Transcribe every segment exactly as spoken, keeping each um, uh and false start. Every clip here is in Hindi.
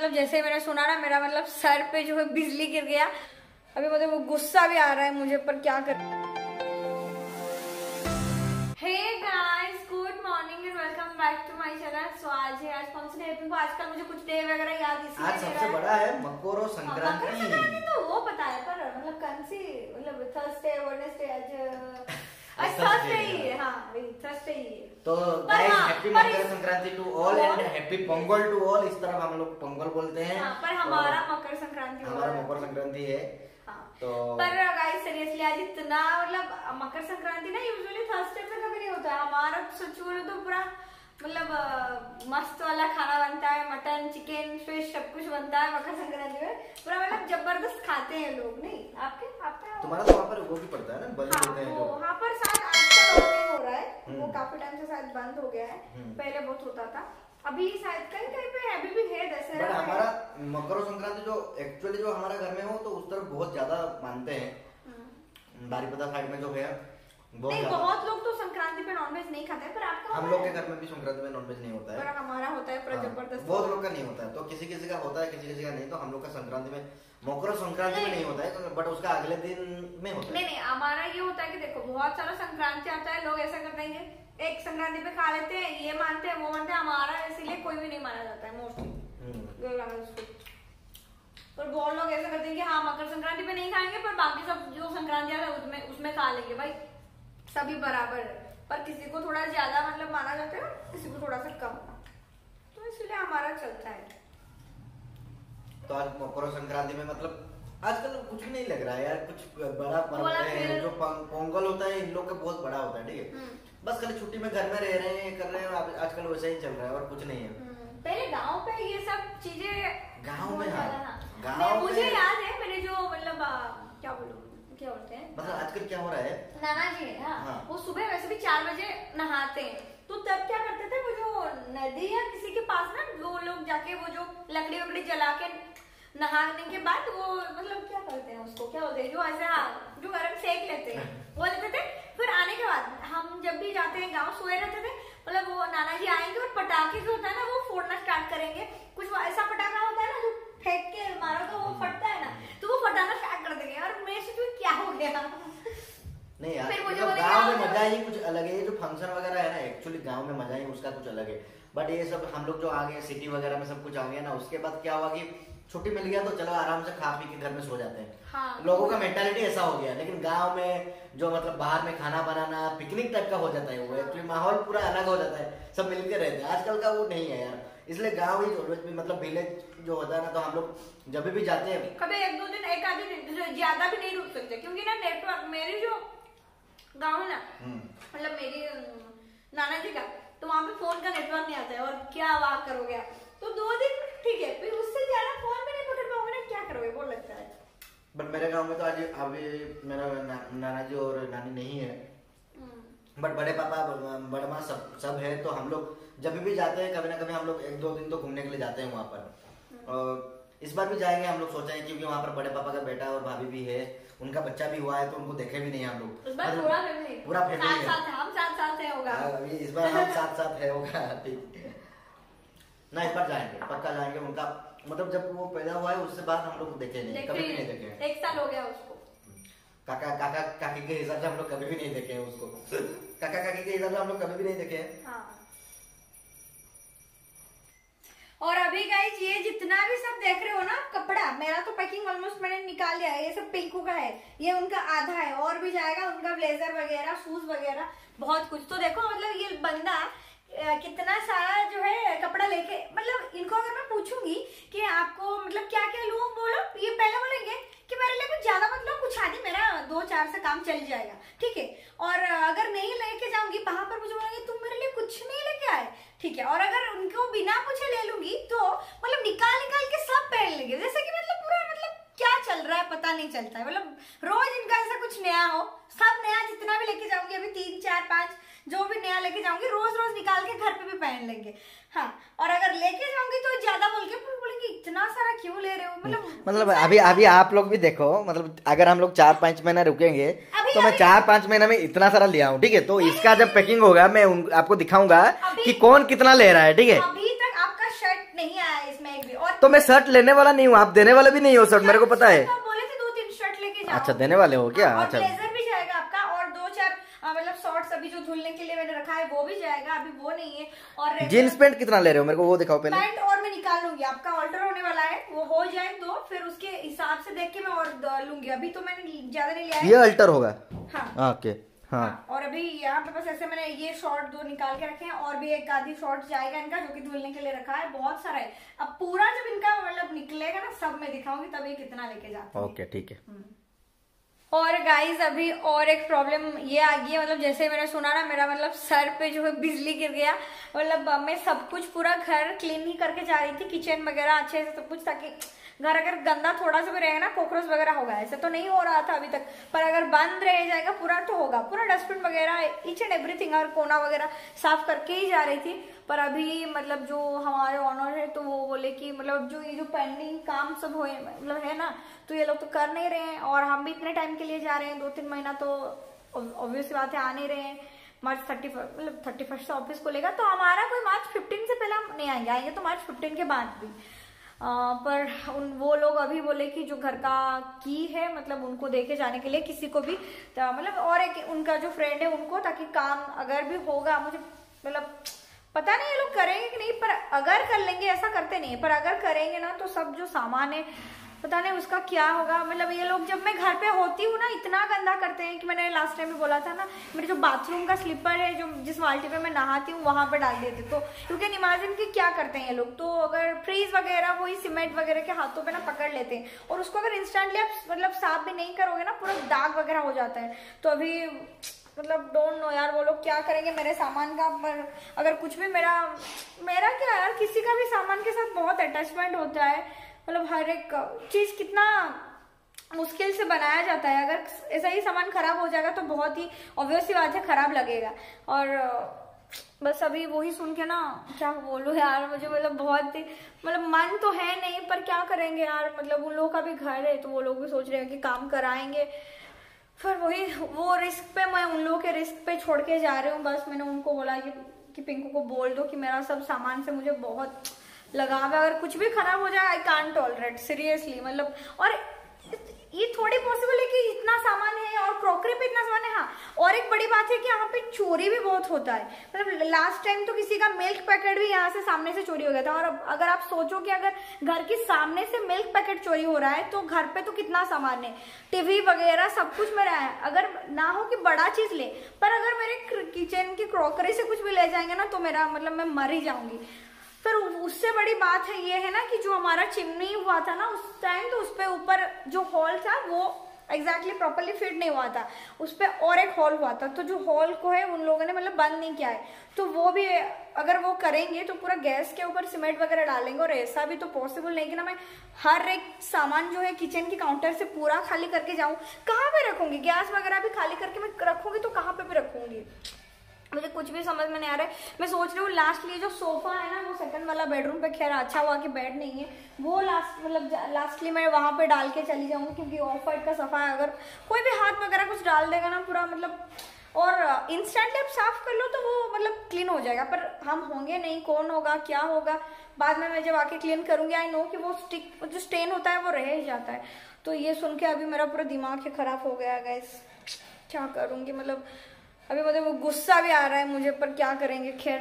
मतलब जैसे मैंने सुना ना, मेरा मतलब सर पे जो है बिजली गिर गया। अभी मतलब वो गुस्सा भी आ रहा है मुझे, पर क्या कर। Hey guys, good morning and welcome back to my channel. So आज है, आज कौन सी डे है? आजकल मुझे कुछ डे वगैरह याद इसलिए आज सबसे बड़ा है मकर संक्रांति। मकर संक्रांति तो वो पता है, पर मतलब कौन सी, मतलब थर्सडे वेडनेसडे आज आज थर्सडे ही है। हाँ वही थर्सडे ही है। तो guys happy Makar Sankranti to all and happy Pongal to all. इस तरफ हम लोग पोंगल बोलते हैं। हाँ, पर हमारा मकर संक्रांति हमारा मकर संक्रांति है। हाँ, तो पर गाइस सीरियसली आज इतना मतलब मकर संक्रांति ना यूजुअली थर्सडे पे कभी नहीं होता है हमारा। सच बोलो तो पूरा मतलब मस्त वाला खाना बनता है, मटन चिकन फिश सब कुछ बनता है मकर संक्रांति में। पूरा मतलब जबरदस्त खाते हैं लोग। नहीं आपके आपका तुम्हारा तो वहाँ पर वो भी पड़ता है ना, बलि हाँ, देते हैं वो जो वहाँ पर शायद आजकल नहीं हो रहा है, वो काफी टाइम से शायद बंद हो गया है। पहले बहुत होता था, अभी शायद कहीं कहीं पे अभी भी है दशहरा। बट हमारा मकर संक्रांति जो एक्चुअली जो हमारा घर में हो तो उस तरफ बहुत ज्यादा मानते हैं। बारीपदा साइड में जो है बहुत नहीं, बहुत लोग तो संक्रांति पे नॉनवेज नहीं खाते हैं, पर आपका हम लोग के घर में भी संक्रांति में नॉनवेज नहीं होता है, पर हमारा होता है पूरा जबरदस्त। बहुत लोग का नहीं होता है, तो किसी किसी का होता है किसी किसी का नहीं। तो हम लोग का संक्रांति में मकर संक्रांति में नहीं होता है, बट उसका अगले दिन में होता है। नहीं नहीं, हमारा ये होता है कि देखो बहुत सारा संक्रांति आता है, लोग ऐसा करते हैं एक संक्रांति पे खा लेते हैं, ये मानते हैं वो मानते हैं। हमारा इसीलिए कोई भी नहीं माना जाता है मोस्टली। पर बहुत लोग ऐसा करते हैं कि हाँ मकर संक्रांति पे नहीं खाएंगे, पर बाकी सब जो संक्रांति आता है उसमें उसमें खा लेंगे। भाई सभी बराबर है, पर किसी को थोड़ा ज्यादा मतलब माना जाता है, किसी को थोड़ा सा कम, तो इसलिए हमारा चलता है। तो आज मकर संक्रांति में मतलब आजकल कुछ नहीं लग रहा है यार, कुछ बड़ा पर्व है। जो पोंगल होता है इन लोग का बहुत बड़ा होता है, ठीक है। बस खाली छुट्टी में घर में रह रहे हैं, कर रहे हैं, आजकल वैसा ही चल रहा है और कुछ नहीं है। पहले गांव पे ये सब चीजें गांव में हाँ, गांव मुझे याद है मेरे जो मतलब क्या बोलूं क्या बोलते हैं, मतलब आजकल क्या हो रहा है, नाना जी है हाँ, हाँ। वो सुबह वैसे भी चार बजे नहाते हैं, तो तब क्या करते थे, वो जो नदी या किसी के पास ना वो लोग जाके वो जो लकड़ी वकड़ी जला के नहाने के बाद वो मतलब क्या करते हैं उसको क्या बोलते हैं, जो ऐसा जो गरम सेक लेते हैं वो लेते थे। फिर आने के बाद हम जब भी जाते हैं गाँव सोए रहते थे, मतलब वो नाना जी आएंगे और पटाखे जो होता है ना वो फोड़ना स्टार्ट करेंगे। कुछ ऐसा पटाखा होता है ना जो फेंक के मारो तो वो फटता है ना, तो वो फटाना स्टार्ट कर देंगे। और मेरे से क्या हो गया नहीं यार, तो गांव में मजा ही कुछ अलग है। ये जो फंक्शन वगैरह है ना, एक्चुअली गांव में मजा ही उसका कुछ अलग है। बट ये सब हम लोग जो आ गए सिटी वगैरह में सब कुछ आ गया ना, उसके बाद क्या हुआ कि छुट्टी मिल गया तो चलो आराम से खा पी के घर में सो जाते हैं। हाँ, लोगों का मेंटालिटी ऐसा हो गया। लेकिन गांव में जो मतलब बाहर में खाना बनाना पिकनिक टाइप का हो जाता है, वो एक्चुअली माहौल पूरा अलग हो जाता है, सब मिलके रहते हैं। आजकल का वो नहीं है यार, इसलिए गांव ही मतलब विलेज जो होता है ना, तो हम लोग जब भी जाते हैं कभी एक दो दिन एक आधे दिन ज्यादा भी नहीं रुक सकते, क्योंकि ना नेटवर्क मेरी जो गाँव है ना, मतलब मेरी नाना जी का, तो वहाँ पे फोन का नेटवर्क नहीं आता है। और क्या वाह करोगे आप, तो दो दिन ठीक है, फिर उससे ज्यादा फोन में नहीं पकड़ पाओगे ना, क्या करोगे वो लगता है। बट मेरे गांव में तो आज अभी मेरा ना, नाना जी और नानी नहीं है, बट बड़े पापा बड़े माँ सब सब है। तो हम लोग जब भी जाते हैं कभी ना कभी हम लोग एक दो दिन तो घूमने के लिए जाते हैं वहाँ पर। और इस बार भी जाएंगे हम लोग सोचे हैं, क्योंकि वहाँ पर बड़े पापा का बेटा और भाभी भी है, उनका बच्चा भी हुआ है, तो उनको देखे भी नहीं हम लोग। इस बार पूरा फैमिली पूरा फैमिली साथ साथ हम साथ साथ है होगा। अभी इस बार हम साथ साथ है होगा, ठीक ना। इस बार जाएंगे, पक्का जाएंगे। उनका मतलब जब वो पैदा हुआ है उससे बाद हम लोग देखे नहीं, कभी भी नहीं देखे। एक साल हो गया उसको। काका काका काकी के हिसाब से हम लोग कभी भी नहीं देखे हैं उसको। काका काकी के हिसाब से हम लोग कभी भी नहीं देखे हैं। हाँ। और अभी गाइस ये जितना भी सब देख रहे हो ना कपड़ा, मेरा तो पैकिंग ऑलमोस्ट मैंने निकाल लिया है। ये सब पिंकू का है, ये उनका आधा है, और भी जाएगा उनका ब्लेजर वगैरह शूज वगैरह बहुत कुछ। तो देखो मतलब ये बंदा कितना सारा जो है कपड़ा लेके, मतलब इनको अगर मैं पूछूंगी कि आपको मतलब क्या क्या लूं, बोलो, ये पहले बोलेंगे कि मेरे लिए कुछ ज्यादा मतलब कुछ आदि मेरा दो चार से काम चल जाएगा, ठीक है। और अगर नहीं लेके जाऊंगी वहां पर मुझे बोलेंगे तुम मेरे लिए कुछ नहीं लेके आए, ठीक है। और अगर उनको बिना पूछे ले लूंगी तो मतलब निकाल निकाल के सब पहन लेंगे, जैसे कि मतलब पूरा मतलब क्या चल रहा है पता नहीं चलता है। मतलब रोज इनका ऐसा कुछ नया हो, सब नया जितना भी लेके जाऊंगी, अभी तीन चार पांच जो भी नया लेके जाऊंगी रोज रोज निकाल के घर पे भी पहन लेंगे। हाँ, और अगर लेके जाऊंगी तो ज्यादा बोल के बोलेंगे इतना सारा क्यों ले रहे हो। मतलब मतलब अभी अभी आप लोग भी देखो, मतलब अगर हम लोग चार पांच महीना रुकेंगे तो मैं चार पांच महीना में इतना सारा ले आऊँ, ठीक है। तो इसका जब पैकिंग होगा मैं आपको दिखाऊंगा कि कौन कितना ले रहा है, ठीक है। अभी तक आपका शर्ट नहीं आया इसमें एक भी, और तो मैं शर्ट लेने वाला नहीं हूँ, आप देने वाले भी नहीं हो शर्ट, मेरे को पता है। तो बोले थे दो तीन शर्ट लेके जाओ। अच्छा देने वाले हो क्या? हाँ, अच्छा ब्लेजर भी जाएगा आपका और दो चार मतलब शॉर्ट्स अभी जो धुलने के लिए मैंने रखा है वो भी जाएगा, अभी वो नहीं है। और जीन्स पैंट कितना ले रहे हो मेरे को वो दिखाओ पहले। पैंट और मैं निकाल लूंगी, आपका ऑल्टर होने वाला है, वो हो जाए तो फिर उसके हिसाब से देख के मैं और लूंगी। अभी तो मैंने ज्यादा नहीं लिया है। ये अल्टर होगा? हाँ ओके हाँ, हाँ। और अभी यहाँ पे बस ऐसे मैंने ये शॉर्ट दो निकाल के रखे हैं और भी एक आधी शॉर्ट जाएगा इनका जो कि धुलने के लिए रखा है, बहुत सारा है। अब पूरा जब इनका मतलब निकलेगा ना सब मैं दिखाऊंगी तभी कितना लेके जाता हूँ। ओके ठीक है। और गाइज अभी और एक प्रॉब्लम ये आ गई है, मतलब जैसे मैंने सुना ना मेरा मतलब सर पे जो है बिजली गिर गया। मतलब मैं सब कुछ पूरा घर क्लीन ही करके जा रही थी, किचन वगैरह अच्छे से सब कुछ, ताकि घर अगर गंदा थोड़ा सा भी रहेगा ना कॉकरोच वगैरह होगा। ऐसे तो नहीं हो रहा था अभी तक, पर अगर बंद रह जाएगा पूरा तो होगा। पूरा डस्टबिन वगैरह ईच एंड एवरीथिंग और कोना वगैरह साफ करके ही जा रही थी। पर अभी मतलब जो हमारे ऑनर है तो वो बोले कि मतलब जो ये जो पेंडिंग काम सब हो मतलब है ना, तो ये लोग तो कर नहीं रहे हैं और हम भी इतने टाइम के लिए जा रहे हैं, दो तीन महीना तो ऑब्वियस बात है आ नहीं रहे हैं। मार्च थर्टी फर्स्ट मतलब थर्टी फर्स्ट से ऑफिस खुलेगा तो हमारा कोई मार्च फिफ्टीन से पहले हम नहीं आएंगे, आएंगे तो मार्च फिफ्टीन के बाद भी। आ, पर उन वो लोग अभी बोले कि जो घर का की है मतलब उनको देके जाने के लिए किसी को भी मतलब, और एक उनका जो फ्रेंड है उनको, ताकि काम अगर भी होगा, मुझे मतलब पता नहीं ये लोग करेंगे कि नहीं, पर अगर कर लेंगे, ऐसा करते नहीं है, पर अगर करेंगे ना तो सब जो सामान है पता नहीं उसका क्या होगा। मतलब ये लोग जब मैं घर पे होती हूँ ना इतना गंदा करते हैं कि मैंने लास्ट टाइम भी बोला था ना, मेरे जो बाथरूम का स्लीपर है जो जिस बाल्टी पे मैं नहाती हूँ वहां पर डाल देते, तो क्योंकि इमेजिन कि क्या करते हैं ये लोग, तो अगर फ्रीज वगैरह वही सीमेंट वगैरह के हाथों पे ना पकड़ लेते हैं और उसको अगर इंस्टेंटली आप मतलब साफ भी नहीं करोगे ना पूरा दाग वगैरह हो जाता है। तो अभी मतलब डोंट नो यार वो लोग क्या करेंगे मेरे सामान का। पर अगर कुछ भी मेरा मेरा क्या यार, किसी का भी सामान के साथ बहुत अटैचमेंट होता है, मतलब हर एक चीज कितना मुश्किल से बनाया जाता है। अगर ऐसा ही सामान खराब हो जाएगा तो बहुत ही ऑब्वियस सी बात है खराब लगेगा। और बस अभी वही सुन के ना क्या बोलूं यार, मुझे मतलब बहुत ही मतलब मन तो है नहीं, पर क्या करेंगे यार, मतलब उन लोगों का भी घर है तो वो लोग भी सोच रहे हैं कि काम कराएंगे, फिर वही वो रिस्क पे मैं उन लोगों के रिस्क पे छोड़ के जा रही हूँ। बस मैंने उनको बोला कि, कि पिंकू को बोल दो कि मेरा सब सामान से मुझे बहुत लगाव है, अगर कुछ भी खराब हो जाए आई कांट टॉलरेट सीरियसली। मतलब और ये थोड़ी पॉसिबल है कि इतना सामान है और क्रॉकरी पे इतना सामान है। हाँ, और एक बड़ी बात है कि यहाँ पे चोरी भी बहुत होता है। मतलब लास्ट टाइम तो किसी का मिल्क पैकेट भी यहाँ से सामने से चोरी हो गया था। और अब अगर आप सोचो कि अगर घर के सामने से मिल्क पैकेट चोरी हो रहा है तो घर पे तो कितना सामान है, टीवी वगैरह सब कुछ मेरा है। अगर ना हो कि बड़ा चीज ले, पर अगर मेरे किचन की क्रॉकरी से कुछ भी ले जाएंगे ना तो मेरा मतलब मैं मर ही जाऊंगी। फिर उससे बड़ी बात है ये है ना कि जो हमारा चिमनी हुआ था ना उस टाइम, तो उस पे ऊपर जो हॉल था वो एग्जैक्टली प्रॉपर्ली फिट नहीं हुआ था, उस पे और एक हॉल हुआ था, तो जो हॉल को है उन लोगों ने मतलब बंद नहीं किया है। तो वो भी अगर वो करेंगे तो पूरा गैस के ऊपर सीमेंट वगैरह डालेंगे, और ऐसा भी तो पॉसिबल नहीं कि ना मैं हर एक सामान जो है किचन की काउंटर से पूरा खाली करके जाऊं। कहाँ पे रखूंगी गैस वगैरह भी खाली करके मैं रखूंगी तो कहाँ पे भी रखूंगी, मुझे कुछ भी समझ में नहीं आ रहा है। मैं सोच रही हूँ लास्टली जो सोफा है ना वो सेकंड वाला बेडरूम पे, खैर अच्छा हुआ कि बेड नहीं है, वो लास्ट मतलब लास्टली मैं वहां पे डाल के चली जाऊंगी, क्योंकि ऑफ वाइट का सोफा है, अगर कोई भी हाथ वगैरह कुछ डाल देगा ना पूरा मतलब, और इंस्टेंटली आप साफ कर लो तो वो मतलब क्लीन हो जाएगा। पर हम होंगे नहीं, कौन होगा क्या होगा बाद में मैं जब आके क्लीन करूंगी, आई नो कि वो स्टिक जो स्टेन होता है वो रह ही जाता है। तो ये सुन के अभी मेरा पूरा दिमाग ही खराब हो गया गाइस, क्या करूंगी। मतलब अभी मतलब वो गुस्सा भी आ रहा है मुझे, पर क्या करेंगे, खैर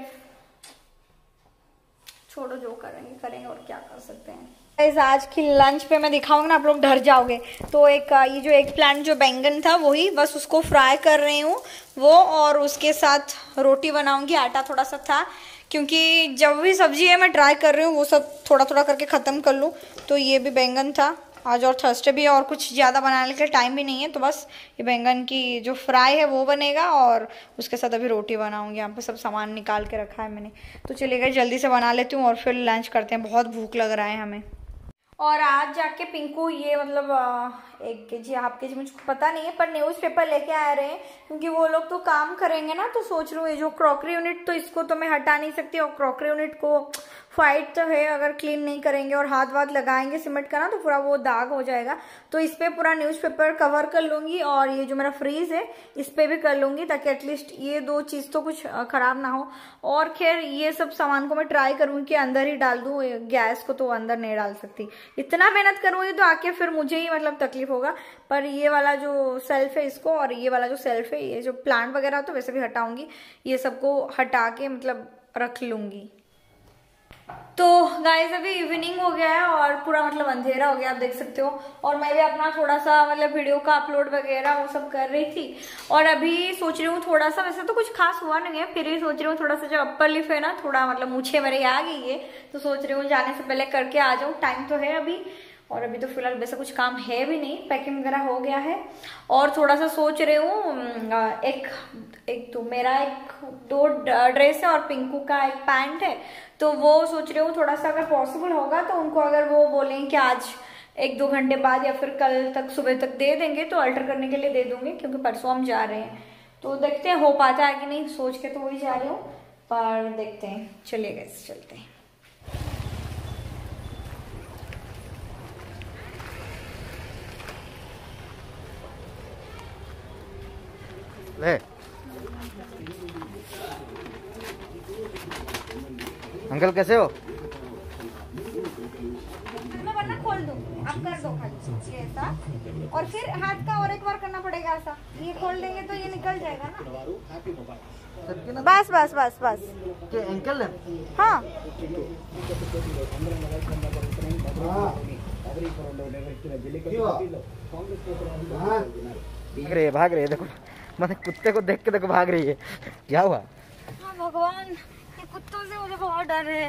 छोड़ो, जो करेंगे करेंगे और क्या कर सकते हैं। आज की लंच पे मैं दिखाऊंगी ना, आप लोग डर जाओगे। तो एक ये जो एक प्लांट जो बैंगन था वही बस उसको फ्राई कर रही हूँ वो, और उसके साथ रोटी बनाऊंगी। आटा थोड़ा सा था क्योंकि जब भी सब्जी है मैं ट्राई कर रही हूँ वो सब थोड़ा थोड़ा करके ख़त्म कर लूँ। तो ये भी बैंगन था आज, और थर्सडे भी और कुछ ज़्यादा बनाने के टाइम भी नहीं है, तो बस ये बैंगन की जो फ्राई है वो बनेगा और उसके साथ अभी रोटी बनाऊंगी। यहाँ पे सब सामान निकाल के रखा है मैंने, तो चलिएगा जल्दी से बना लेती हूँ और फिर लंच करते हैं, बहुत भूख लग रहा है हमें। और आज जाके पिंकू ये मतलब एक के जी हाफ के जी मुझको पता नहीं है, पर न्यूज़पेपर लेके आ रहे हैं, क्योंकि वो लोग तो काम करेंगे ना, तो सोच रही हूँ ये जो क्रॉकरी यूनिट तो इसको तो मैं हटा नहीं सकती, और क्रॉकरी यूनिट को फाइट तो है, अगर क्लीन नहीं करेंगे और हाथ वाथ लगाएंगे सीमेंट का ना तो पूरा वो दाग हो जाएगा। तो इस पे पूरा न्यूज़पेपर कवर कर लूंगी और ये जो मेरा फ्रीज है इस पे भी कर लूंगी, ताकि एटलीस्ट ये दो चीज तो कुछ खराब ना हो। और खैर ये सब सामान को मैं ट्राई करूंगी कि अंदर ही डाल दूं, गैस को तो अंदर नहीं डाल सकती, इतना मेहनत करूंगी तो आके फिर मुझे ही मतलब तकलीफ होगा। पर ये वाला जो सेल्फ है इसको और ये वाला जो सेल्फ है, ये जो प्लांट वगैरह तो वैसे भी हटाऊंगी, ये सबको हटा के मतलब रख लूंगी। तो गाइस अभी इवनिंग हो गया है और पूरा मतलब अंधेरा हो गया, आप देख सकते हो। और मैं भी अपना थोड़ा सा मतलब वीडियो का अपलोड वगैरह वो सब कर रही थी। और अभी सोच रही हूँ थोड़ा सा, वैसे तो कुछ खास हुआ नहीं है, फिर भी सोच रही हूँ थोड़ा सा जो अपर लिप है ना, थोड़ा मतलब मूछे मेरे आ गई है, तो सोच रही हूँ जाने से पहले करके आ जाऊँ, टाइम तो है अभी। और अभी तो फिलहाल वैसा कुछ काम है भी नहीं, पैकिंग वगैरह हो गया है। और थोड़ा सा सोच रही हूँ एक एक तो मेरा एक दो ड्रेस है और पिंकू का एक पैंट है, तो वो सोच रही हूँ थोड़ा सा अगर पॉसिबल होगा तो उनको अगर वो बोलें कि आज एक दो घंटे बाद या फिर कल तक सुबह तक दे देंगे तो अल्टर करने के लिए दे दूंगी, क्योंकि परसों हम जा रहे हैं। तो देखते हैं हो पाता है कि नहीं, सोच के तो वही जा रही हूँ, पर देखते हैं। चलिए गाइस चलते हैं। ले अंकल कैसे हो? मैं वरना खोल दूँ, आप कर दो खाली ये ऐसा, और फिर हाथ का और एक बार करना पड़ेगा ऐसा, ये खोल देंगे तो ये निकल जाएगा ना। बस बस बस बस क्या अंकल है? हाँ भाग रही है भाग रही है, देखो मतलब कुत्ते को देख के देखो भाग रही है, क्या हुआ? हाँ भगवान, ये कुत्तों से मुझे बहुत डर है।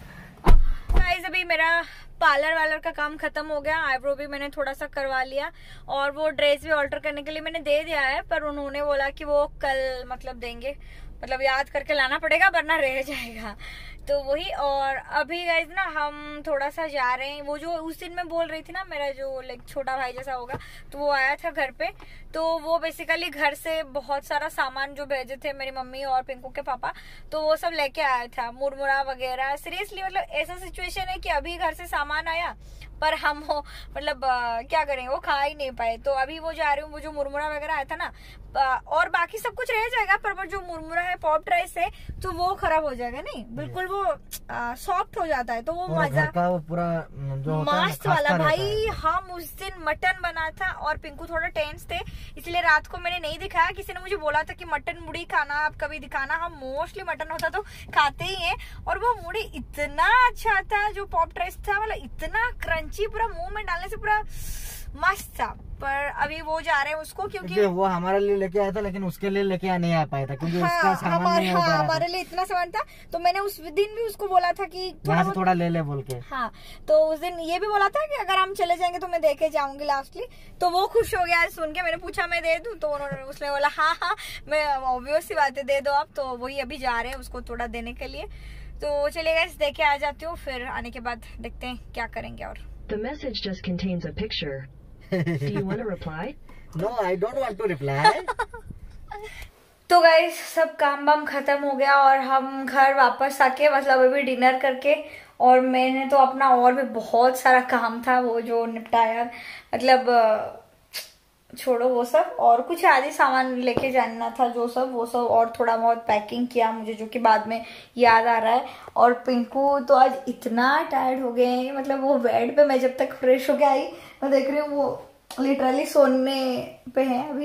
गाइस अभी मेरा पार्लर वालर का काम खत्म हो गया, आईब्रो भी मैंने थोड़ा सा करवा लिया और वो ड्रेस भी ऑल्टर करने के लिए मैंने दे दिया है, पर उन्होंने बोला कि वो कल मतलब देंगे, मतलब याद करके लाना पड़ेगा वरना रह जाएगा। तो वही। और अभी गाइस ना हम थोड़ा सा जा रहे हैं, वो जो उस दिन मैं बोल रही थी ना मेरा जो लाइक छोटा भाई जैसा होगा, तो वो आया था घर पे, तो वो बेसिकली घर से बहुत सारा सामान जो भेजे थे मेरी मम्मी और पिंकू के पापा, तो वो सब लेके आया था, मुरमुरा वगैरह। सीरियसली मतलब ऐसा सिचुएशन है कि अभी घर से सामान आया पर हम वो मतलब आ, क्या करेंगे, वो खा ही नहीं पाए। तो अभी वो जा रही हूँ, वो जो मुरमुरा वगैरह आया था ना, आ, और बाकी सब कुछ रह जाएगा, पर वो जो मुरमुरा है पॉप राइस है तो वो खराब हो जाएगा, नहीं बिल्कुल वो सॉफ्ट हो जाता है, तो वो मजा का वो पूरा जो मस्त वाला। भाई हम उस दिन मटन बना था और पिंकू थोड़ा टेंस थे, इसलिए रात को मैंने नहीं दिखाया। किसी ने मुझे बोला था कि मटन मुड़ी खाना, आप कभी दिखाना। हम मोस्टली मटन होता तो खाते ही हैं, और वो मुड़ी इतना अच्छा था जो पॉप राइस था, मतलब इतना क्रंची, पूरा मुंह में डालने से पूरा मस्त था। पर अभी वो जा रहे हैं उसको, क्योंकि वो हमारे लिए लेके आया था लेकिन उसके लिए लेके आ नहीं आ पाया था, क्योंकि हाँ, उसका सामान हमारे, नहीं हो पा रहा हाँ, था। हमारे लिए इतना सामान था, तो मैंने उस दिन भी उसको बोला था कि थोड़ा से थोड़ा ले ले बोल के। हाँ, तो उस दिन ये भी बोला था कि अगर हम चले जाएंगे तो मैं देके जाऊंगी लास्टली। तो वो खुश हो गया सुन के, मैंने पूछा मैं दे दूं, तो उन्होंने उसने बोला हाँ हाँ मैं ऑब्वियस सी बात है दे दो आप। तो वही अभी जा रहे हैं उसको थोड़ा देने के लिए। तो चलिए गाइस देके आ जाती हूँ, फिर आने के बाद देखते हैं क्या करेंगे। और The message just contains a picture. Do you want to reply? No, I don't want to reply. तो गाइस सब काम वाम खत्म हो गया और हम घर वापस आके मतलब अभी डिनर करके, और मैंने तो अपना और भी बहुत सारा काम था वो जो निपटाया, मतलब छोड़ो वो सब, और कुछ आदि सामान लेके जाना था जो सब वो सब, और थोड़ा बहुत पैकिंग किया मुझे, जो कि बाद में याद आ रहा है। और पिंकू तो आज इतना टायर्ड हो गए हैं, मतलब वो बेड पे, मैं जब तक फ्रेश होके आई मैं देख रही हूँ वो लिटरली सोने पे है अभी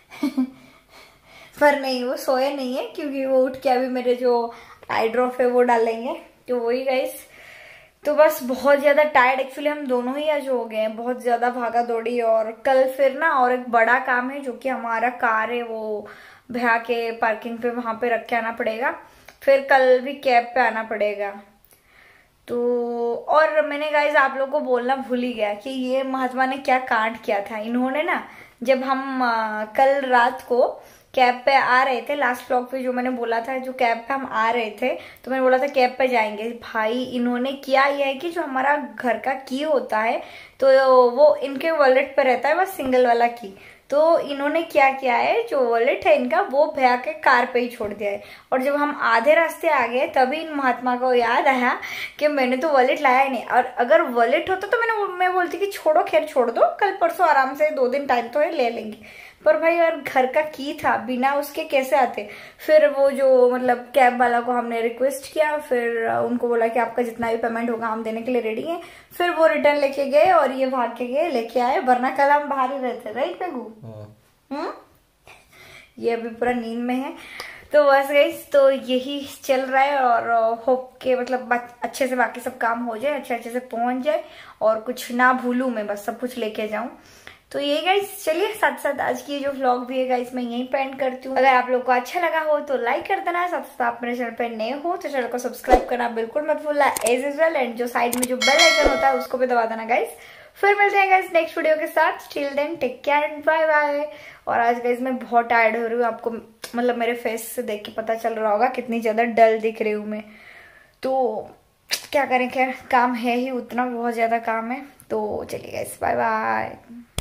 पर नहीं, वो सोए नहीं है, क्योंकि वो उठ के अभी मेरे जो आई ड्रॉप है वो डालेंगे। तो वही गाइस, तो बस बहुत ज्यादा टायर्ड एक्चुअली हम दोनों ही आज हो गए हैं, बहुत ज्यादा भागा दौड़ी। और कल फिर ना और एक बड़ा काम है, जो कि हमारा कार है वो भैया के पार्किंग पे वहां पे रख के आना पड़ेगा, फिर कल भी कैब पे आना पड़ेगा। तो और मैंने गाइज आप लोगों को बोलना भूल ही गया कि ये महात्मा ने क्या कांड किया था। इन्होंने ना जब हम आ, कल रात को कैब पे आ रहे थे, लास्ट ब्लॉग पे जो मैंने बोला था, जो कैब पे हम आ रहे थे तो मैंने बोला था कैब पे जाएंगे, भाई इन्होंने किया यह है कि जो हमारा घर का की होता है तो वो इनके वॉलेट पे रहता है, बस सिंगल वाला की, तो इन्होंने क्या किया है, जो वॉलेट है इनका वो भैया के कार पे ही छोड़ दिया है। और जब हम आधे रास्ते आ गए तभी इन महात्मा को याद आया कि मैंने तो वॉलेट लाया ही नहीं, और अगर वॉलेट होता तो मैंने मैं बोलती कि छोड़ो खैर छोड़ दो, कल परसों आराम से दो दिन टाइम तो है ले लेंगे, पर भाई यार घर का की था, बिना उसके कैसे आते। फिर वो जो मतलब कैब वाला को हमने रिक्वेस्ट किया, फिर उनको बोला कि आपका जितना भी पेमेंट होगा हम देने के लिए रेडी हैं। फिर वो रिटर्न लेके गए और ये भाग के गए लेके आए, वरना कल हम बाहर ही रहते, राइट पेगू? हम्म ये अभी पूरा नींद में है। तो बस गाइस, तो यही चल रहा है और होप के मतलब अच्छे से बाकी सब काम हो जाए, अच्छे अच्छे से पहुंच जाए और कुछ ना भूलूं मैं, बस सब कुछ लेके जाऊं। तो ये गाइस चलिए, साथ साथ आज की जो व्लॉग भी है गाइस मैं यहीं पे एंड करती हूँ। अगर आप लोग को अच्छा लगा हो तो लाइक कर देना, साथ साथ आप मेरे चैनल पे नए हो तो चैनल को सब्सक्राइब करना बिल्कुल मत भूलना एज यूजुअल, एंड जो साइड में जो बेल आइकन होता है उसको भी दबा देना गाइस। फिर मिलते हैं गाइस नेक्स्ट वीडियो के साथ, till then take care and bye bye. और आज गाइस मैं बहुत टायर्ड हो रही हूँ, आपको मतलब मेरे फेस से देख के पता चल रहा होगा कितनी ज्यादा डल दिख रही हूँ मैं। तो क्या करें, खैर काम है ही उतना, बहुत ज्यादा काम है। तो चलिए गाइस बाय बाय।